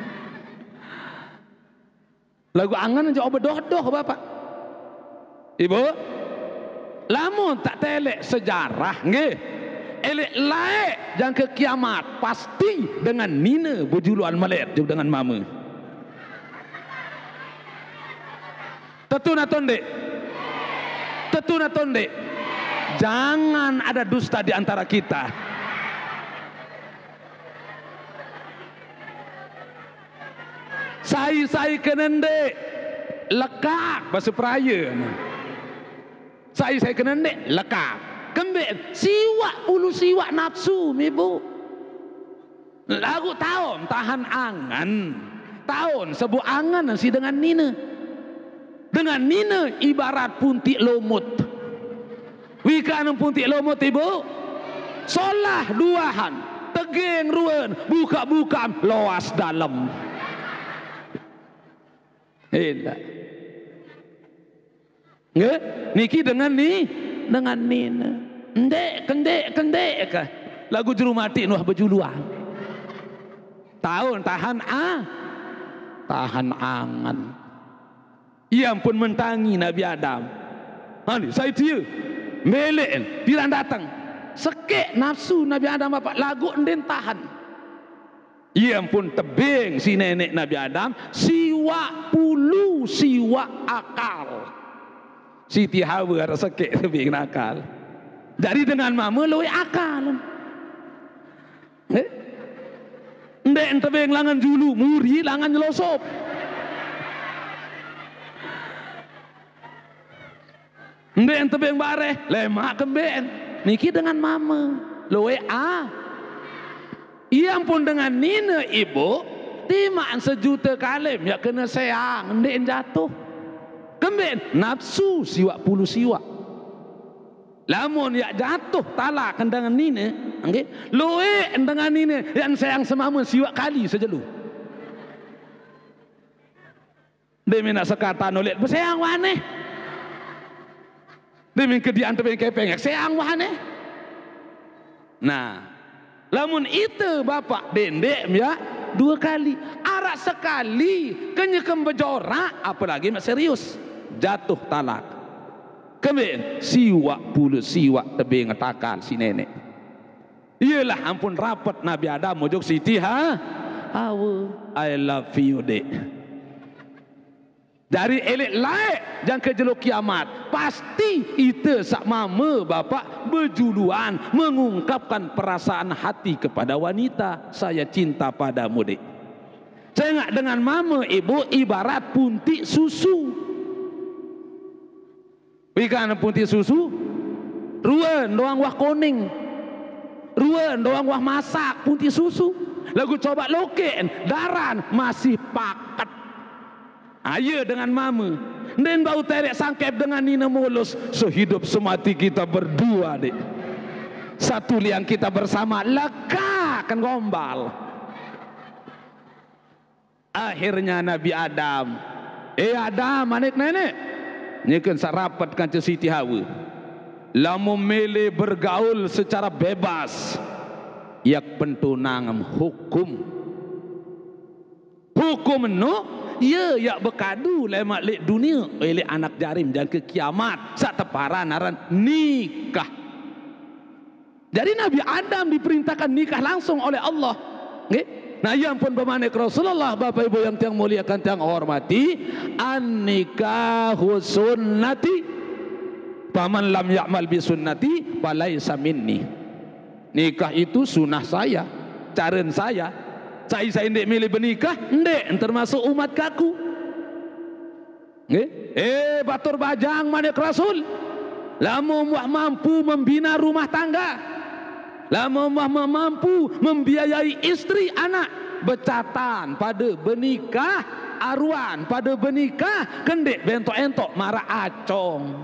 lagu angan aja obedoh-doh Bapak Ibu lamun tak telek sejarah nggih elek laek yang ke kiamat pasti dengan nina berjuluan malet juga dengan mama tetuna tonde tetuna tonde jangan ada dusta di antara kita. Sai-sai kenende lekak bahasa peraya. Sai-sai kenende lekak. Kembek siwak ulu siwak nafsu Ibu. Lagu tahun tahan angan. Tahun sebu angan si dengan nina. Dengan nina ibarat puntik lomut. Wikan puntik lomut Ibu. Solah duahan. Tegeng ruan. Buka-buka loas dalam. Elah. Nggak? Niki dengan ni, dengan nina. Ndek, kendek, kendek kah? Lagu juru mati nuh berjuluan. Tahun tahan ah, tahan angan. Ia pun mentangi Nabi Adam. Hani, saya dia, melek, pirang datang. Sekek nafsu Nabi Adam Bapak. Lagu enden tahan. Ia pun tebing si nenek Nabi Adam siwa pulu siwa akal. Siti Hawa ada sekek tebing nakal. Jadi dengan mama luwe akal. Eh? Ndek tebing langan julu muri langan nyelosop. Ndek tebing bareh lemak kemben. Niki dengan mama luwe a ia pun dengan nina Ibu timaan sejuta kalim ya kena sayang ndek jatuh kemben nafsu siwa puluh siwa lamun ya jatuh talak dengan nina nggih luwe dengan nina yang sayang semama siwa kali sejelu demi nak sekatan oleh bersayang waneh demi kedian tebing kepeng sayang waneh. Nah lamun itu Bapak dendek ya dua kali arak sekali kenyekem bejorak apalagi mak serius jatuh talak kemen siwa puluh siwa tebing takal si nenek. Iyalah ampun rapat Nabi Adam mojok Siti ha Hawa I love you dek. Dari elek laek yang kejeluk kiamat pasti itu sak mama Bapak berjuluan mengungkapkan perasaan hati kepada wanita. Saya cinta padamu dek. Saya ingat dengan mama Ibu ibarat puntik susu. Ikan puntik susu ruan doang wah kuning ruan doang wah masak puntik susu lagu coba loken daran masih paket. Ayo dengan mama dan bau terek sangkep dengan nina mulus sehidup semati kita berdua dek. Satu liang kita bersama lega kan gombal. Akhirnya Nabi Adam Eh ada manik nenek nyekan sarapat kanca Siti Hawa lamun mele bergaul secara bebas yak pentunang hukum hukum no ya yak berkadu lemak lek dunia elek anak jarim dan ke kiamat sak teparan aran nikah. Jadi Nabi Adam diperintahkan nikah langsung oleh Allah. Nggih. Nah, yang pun bermanik Rasulullah, Bapak Ibu yang tiang muliakan tiang hormati, an-nikahu sunnati, paman lam ya'mal bi sunnati falaisa minni. Nikah itu sunnah saya, caren saya. Saya saya ndek milih bernikah, ndek termasuk umat kaku. Nggih? Eh, batur bajang manik Rasul. Lamun mampu membina rumah tangga. Lama mampu membiayai istri anak becatan pada bernikah aruan pada bernikah kendek bentok-entok marah acong.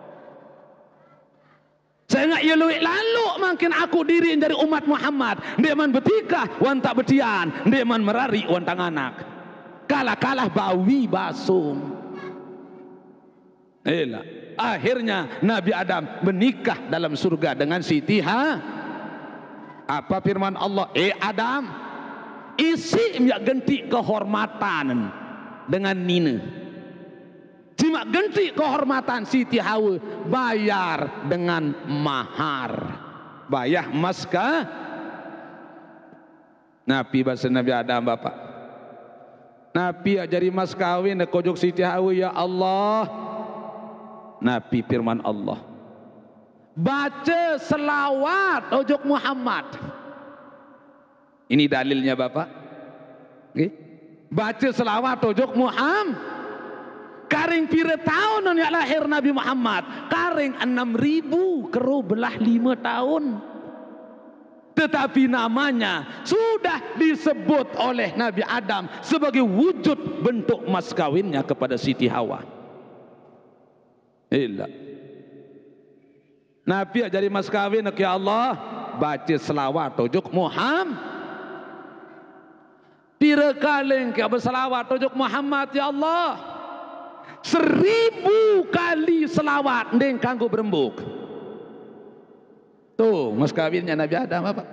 Saya nak ya luik lalu makin aku diri dari umat Muhammad dia man bertikah wan tak betian dia man merari wan tang anak kalah-kalah bawi basung. Elah akhirnya Nabi Adam menikah dalam surga dengan Siti Ha. Apa firman Allah? Eh Adam, isi yak genti kehormatan dengan nina. Cuma genti kehormatan Siti Hawa bayar dengan mahar. Bayar emas kah? Nabi bahasa Nabi Adam Bapak. Nabi ajari mas kawin kojok Siti Hawa ya Allah. Nabi firman Allah. Baca selawat ojok Muhammad. Ini dalilnya Bapak. Okay. Baca selawat ojok Muhammad. Karing pira tahun yang lahir Nabi Muhammad. Karing enam ribu keru belah lima tahun. Tetapi namanya sudah disebut oleh Nabi Adam sebagai wujud bentuk mas kawinnya kepada Siti Hawa. Ilah. Nabi ajari mas kawin ya Allah baca selawat tujuk Muhammad pira kaleng ke berselawat tujuk Muhammad ya Allah seribu kali selawat ndeng kanggo berembuk tuh mas kawinnya Nabi Adam apa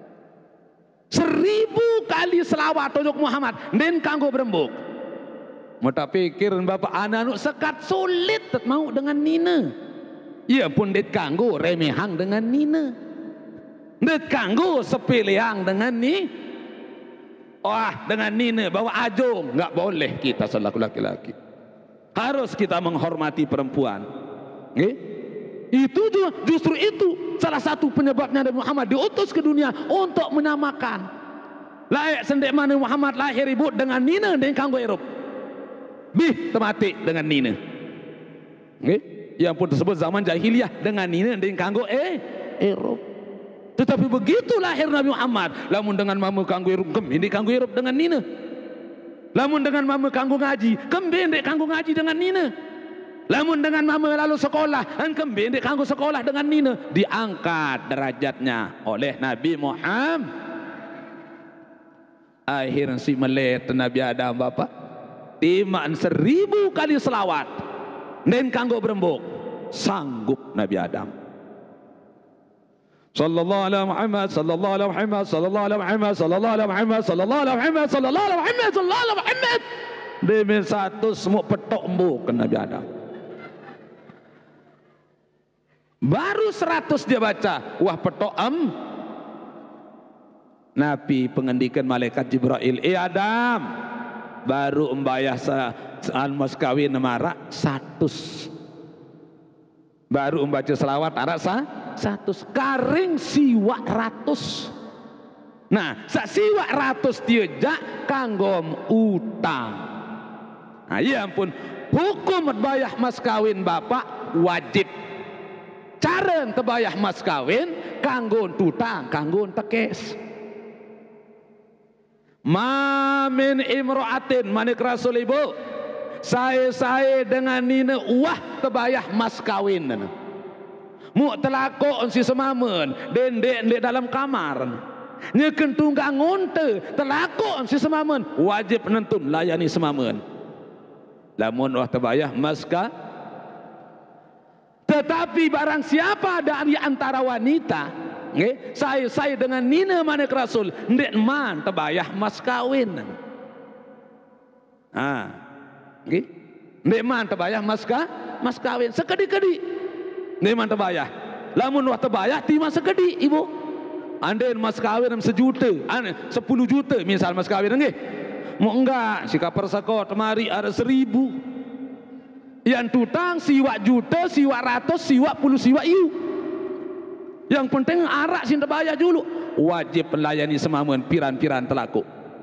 seribu kali selawat tujuk Muhammad ndeng kanggo berembuk mau tak pikir bapak anak-anak sekat sulit mau dengan nina. Ia pun det kanggo remehang dengan nina. Det kanggo sepilihang dengan ni. Wah, dengan nina bawa ajong. Enggak boleh kita selaku laki-laki. Harus kita menghormati perempuan. Okay? Itu justru itu salah satu penyebabnya Nabi Muhammad diutus ke dunia untuk menyamakan. Layak sendek mana Muhammad lahir ibu dengan nina dengan kanggo Eropa. Bih temati dengan nina. Okay? Yang pun tersebut zaman jahiliyah dengan nina dengan kanggo eh Eropa. Tetapi begitu lahir Nabi Muhammad, lamun dengan mama kanggo Eropa, kembali kanggo Eropa dengan nina. Lamun dengan mama kanggo ngaji, kembali kanggo ngaji dengan nina. Lamun dengan mama lalu sekolah, an kembali kanggo sekolah dengan nina. Diangkat derajatnya oleh Nabi Muhammad. Akhir si melet Nabi Adam Bapak, timaan seribu kali selawat. Dan kanggo berembuk sanggup Nabi Adam. Sallallahu alaihi Muhammad, sallallahu alaihi Muhammad, sallallahu alaihi Muhammad, sallallahu alaihi Muhammad, sallallahu alaihi Muhammad, sallallahu alaihi Muhammad, sallallahu alaihi Muhammad. Demi satu semua petok embuk ke Nabi Adam. Baru seratus dia baca, wah petok em. Nabi pengendikan malaikat Jibril, eh Adam, baru membayar almas kawin marak satus. Baru membaca selawat arak sah satu karing siwak ratus. Nah, sak siwak ratus tiajak kanggom utang. Nah, ya ampun, hukum bayar mas kawin bapak wajib. Cara terbayar mas kawin kanggon tutang, kanggon tekes. Mamin imro'atin manik Rasul ibu. Saya-saya dengan nina wah terbayar mas kawin. Mu telakok si semamen dendek dendek dalam kamar. Nyeken tunggang ngonte telakok si semamen wajib nentun layani semamen. lamun wah terbayah maska. Tetapi barang siapa dari antara wanita, nge, saya saya dengan nina manik Rasul ndek man terbayah mas kawin. Ah, nge, ndek man terbayah mas ka mas kawin sekedi-kedi. Ndek man terbayah. Lamun wah terbayah tima sekedi ibu. Anden mas kawin sejuta, ane sepuluh juta misal mas kawin nge. Mau enggak sikap persakot mari ada seribu. Yang tutang siwak juta, siwak ratus, siwak puluh siwak iu. Yang penting arak sin terbayar dulu. Wajib melayani semamun piran-piran telaku.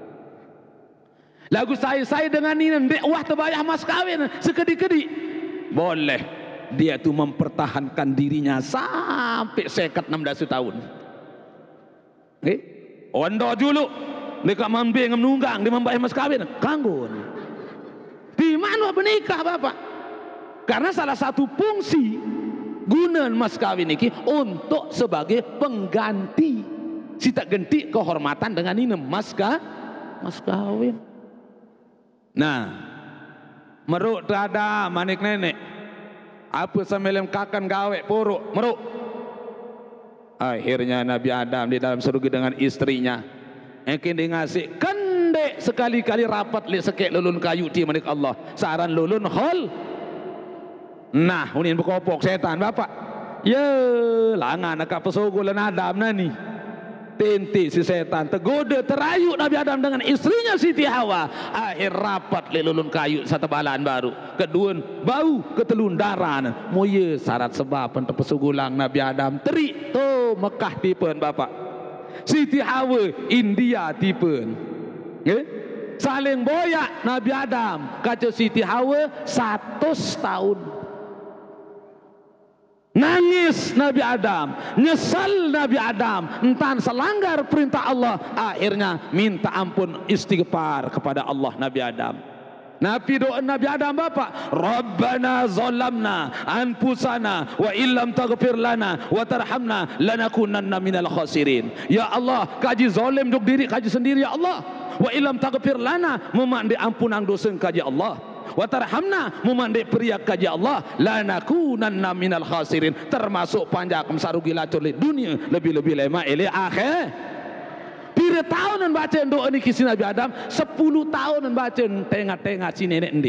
Lagu saya-saya dengan ini ndek wah terbayar mas kawin sekedi-kedi. Boleh. Dia tu mempertahankan dirinya sampai sekat enam belas tahun. Eh? Ondo dulu. Dekat mambing menunggang dia membayar mas kawin. Kanggun. Di mana menikah bapak? Karena salah satu fungsi guna mas kawin ini untuk sebagai pengganti si tak ganti kehormatan dengan ini mas ka mas kawin. Nah, meruk ada manik nenek apa samelem kakan gawe poruk meruk. Akhirnya Nabi Adam di dalam surga dengan istrinya mungkin dia ngasih kendek sekali-kali rapat li sekek lulun kayu ti manik Allah saran lulun hol. Nah, unin berkopok setan bapak. Ya, langan akak pesogolan Adam nani. Tenti si setan tergoda terayu Nabi Adam dengan istrinya Siti Hawa. Akhir rapat lelulun kayu satu balan baru. Kedua bau ketelun darah. Moye syarat sebab untuk pesogolang Nabi Adam teri to Mekah tipen bapak. Siti Hawa India tipen. Eh? Saling boyak Nabi Adam kaca Siti Hawa satu tahun. Nangis Nabi Adam, nyesal Nabi Adam, entan selanggar perintah Allah, akhirnya minta ampun istighfar kepada Allah Nabi Adam. Nabi doa Nabi Adam bapak, Rabbana zalamna anfusana wa illam taghfir lana wa tarhamna lanakunanna minal khasirin. Ya Allah, kaji zalim duk diri kaji sendiri ya Allah. Wa illam taghfir lana memandi ampunan dosa kaji Allah. Wa tarhamna memandik periak kaji Allah lanakunanna minal khasirin termasuk panjang sarugi lacur di dunia lebih-lebih lama ele akhir. Pira tahunan baca doa ni kisi Nabi Adam sepuluh tahunan baca tengah-tengah si nenek endi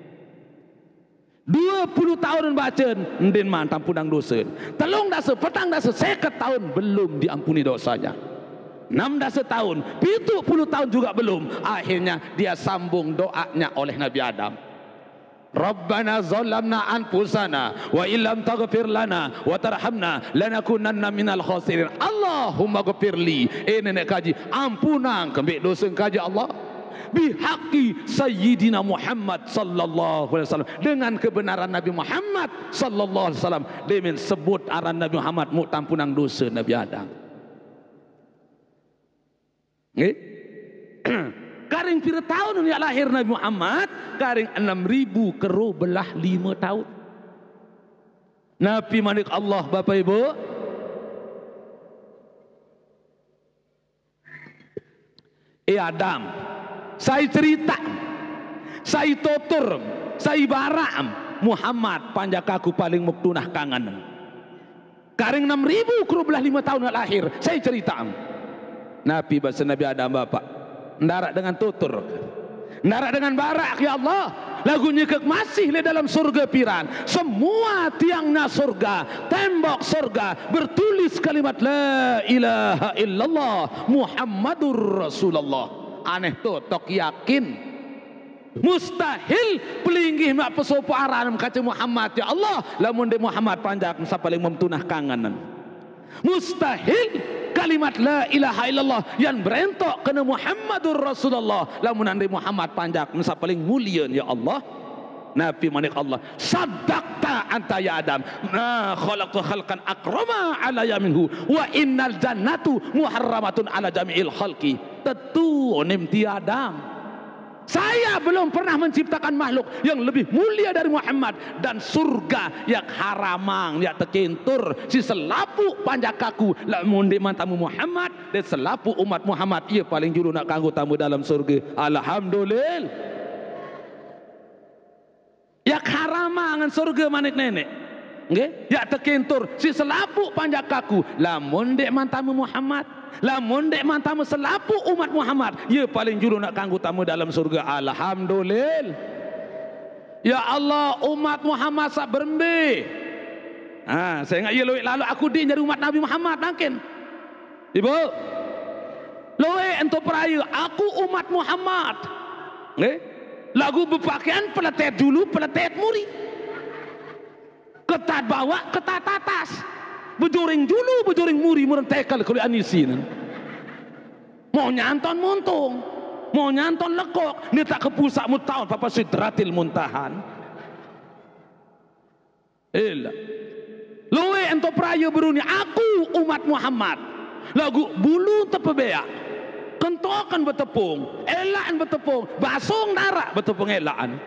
dua puluh tahunan baca ndin mantap punang dosa telung dasa petang dasa seket tahun belum diampuni dosanya enam dasa tahun pitu puluh tahun juga belum akhirnya dia sambung doanya oleh Nabi Adam. Rabbana zalamna anfusana wa illam taghfir lana wa tarhamna lanakunanna minal khasirin. Allahumma ghfirli. Eh nenek kaji ampunan kembali dosa kaji Allah bihaqi sayyidina Muhammad sallallahu alaihi wasallam dengan kebenaran Nabi Muhammad sallallahu alaihi wasallam demin sebut aran Nabi Muhammad mu tampunang dosa Nabi Adam. Nggih. Karing pira tahun ya lahir Nabi Muhammad? Karing enam ribu kero belah lima tahun. Nabi manik Allah Bapak Ibu. Eh Adam, saya cerita, saya tutur, saya baram Muhammad panjakaku paling muktunah kangen. Karing enam ribu kero belah lima tahun lahir. Saya cerita. Nabi bahasa Nabi Adam Bapak. Ndarak dengan tutur, ndarak dengan barak ya Allah. Lagunya kek masih di dalam surga piran. Semua tiangnya surga, tembok surga bertulis kalimat la ilaha illallah Muhammadur Rasulullah. Aneh tuh tok yakin mustahil pelinggih mak pesopo aran kaca Muhammad ya Allah. Lamun de Muhammad panjak sa paling memtunah kangenan. Mustahil kalimat la ilaha illallah yang berentok kena Muhammadur Rasulullah lamun ande Muhammad panjak masa paling mulia ya Allah. Nabi manik Allah saddaqta anta ya Adam ma khalaqtu khalqan akrama alayya minhu wa innal jannatu muharramatun ala jami'il khalqi. Tentu nimti Adam, saya belum pernah menciptakan makhluk yang lebih mulia dari Muhammad dan surga yang haramang yang terkentur si selapu panjakaku lamun di mantamu Muhammad dan selapu umat Muhammad ia paling juru nak kanggo tamu dalam surga. Alhamdulillah. yak haramangan surga manik nenek nggih yak tekentur si selapuk panjak kaku lamun dek mantamu Muhammad lamun dek mantamu selapuk umat Muhammad ya paling juru nak kanggo tamu dalam surga. Alhamdulillah ya Allah umat Muhammad sak berembe. Ah, saya ingat ya loe lalu aku di jadi umat Nabi Muhammad makin. Ibu. Loe ento peraya aku umat Muhammad. Nggih. Lagu berpakaian peletet dulu, peletet muri. Ketat bawah, ketat atas. Bejuring dulu, bejuring muri merentekal kalau anisin. Mau nyanton muntung. Mau nyanton lekok, ni tak kepusak mutaun papa sidratil muntahan. Ila. Loe ento prayo beruni aku umat Muhammad. Lagu bulu tepebea. Kentokan bertepung, elaan bertepung, basung darak bertepung elaan.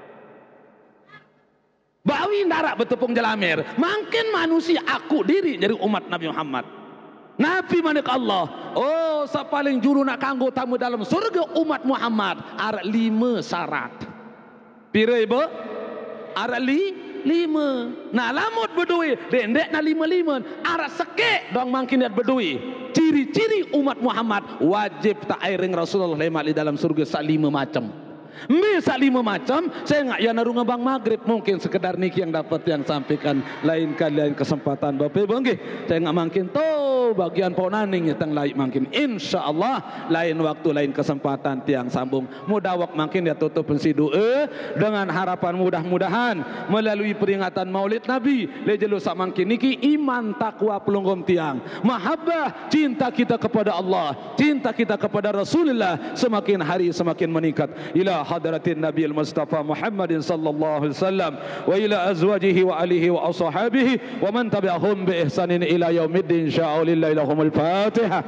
Bawi darak bertepung jalamer. Makin manusia aku diri jadi umat Nabi Muhammad. Nabi manik Allah. Oh, sa paling juru nak kanggo tamu dalam surga umat Muhammad. Ada lima syarat. Pira ibu? Ada li lima. Nah lamut berdui. Dendek na lima lima. Ada sekek dong makin lihat berdui. Ciri-ciri umat Muhammad wajib tak airing Rasulullah lemak di dalam surga sak lima macam. Bisa lima macam, saya nggak ya naru ngebang maghrib mungkin sekedar niki yang dapat yang sampaikan lain kali lain kesempatan Bapak Ibu nggih. Saya nggak makin tuh bagian ponaning yang lain makin insya Allah lain waktu lain kesempatan tiang sambung. Mudah wak makin ya tutup pensi doa dengan harapan mudah-mudahan melalui peringatan Maulid Nabi lejelu sak makin niki iman takwa pelunggom tiang mahabbah cinta kita kepada Allah cinta kita kepada Rasulullah semakin hari semakin meningkat ila hadratin Nabi al-Mustafa Muhammadin sallallahu alaihi wasallam wa ila azwajihi wa alihi wa ashabihi wa man tabi'ahum bi ihsanin ila yaumiddin insyaallah lillahi lahumul Fatihah.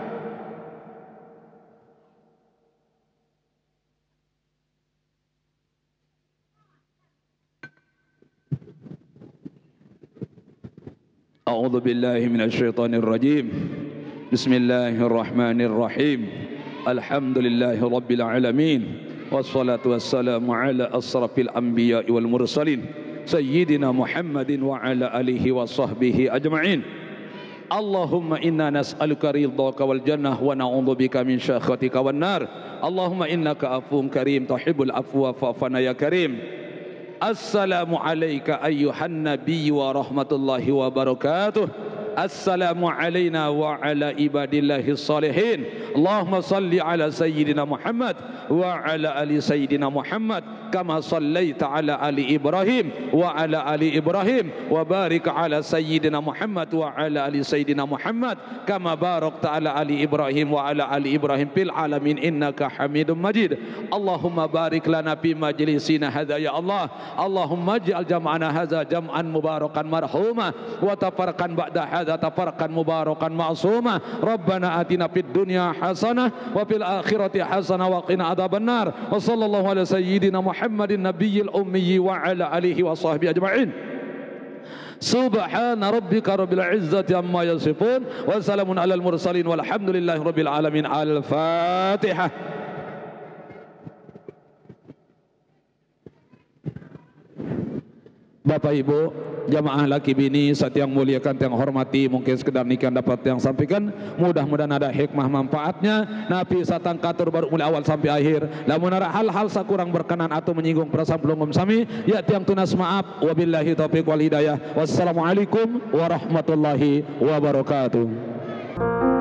A'udzu billahi minasy syaithanir rajim. Bismillahirrahmanirrahim. Alhamdulillahi rabbil alamin. Wassalatu wassalamu ala asrafil anbiya'i wal mursalin sayyidina Muhammadin wa ala alihi wa sahbihi ajma'in. Allahumma inna nas'aluka ridhaka wal jannah wa na'udzubika min syakhatika wan nar. Allahumma innaka afuwwun karim tuhibbul afwa fa'fana ya karim. Assalamu alayka ayyuhan nabiy wa rahmatullahi wa barakatuh. Assalamu alayna wa ala ibadillahis salihin. Allahumma salli ala sayyidina Muhammad wa ala ali sayyidina Muhammad kama sallaita ala ali Ibrahim wa ala ali Ibrahim wa barik ala sayyidina Muhammad wa ala ali sayyidina Muhammad kama barakta ala ali Ibrahim wa ala ali Ibrahim fil alamin innaka Hamidum Majid. Allahumma barik lana fi majlisina hadza ya Allah. Allahumma ij'al jam'ana hadza jam'an mubarakan marhuma wa tafarraqan ba'da hadza tafarraqan mubarakan ma'suma. Rabbana atina fid dunya hasanah wa fil akhirati hasanah wa qina adzabannar. Wa sallallahu ala sayyidina Muhammadin nabiyil ummi wa ala alihi wa sahbihi ajma'in. Subhana rabbika rabbil izzati amma yasifun wa salamun alal mursalin walhamdulillahi rabbil alamin. Al-Fatihah. Bapak Ibu jamaah laki bini saat yang muliakan yang hormati mungkin sekedar nikah dapat yang sampaikan mudah-mudahan ada hikmah manfaatnya nabi satang katur baru mulai awal sampai akhir lamun ada hal-hal sakurang berkenan atau menyinggung perasaan pelunggum sami ya tiang tunas maaf wabillahi taufiq wal hidayah wassalamualaikum warahmatullahi wabarakatuh.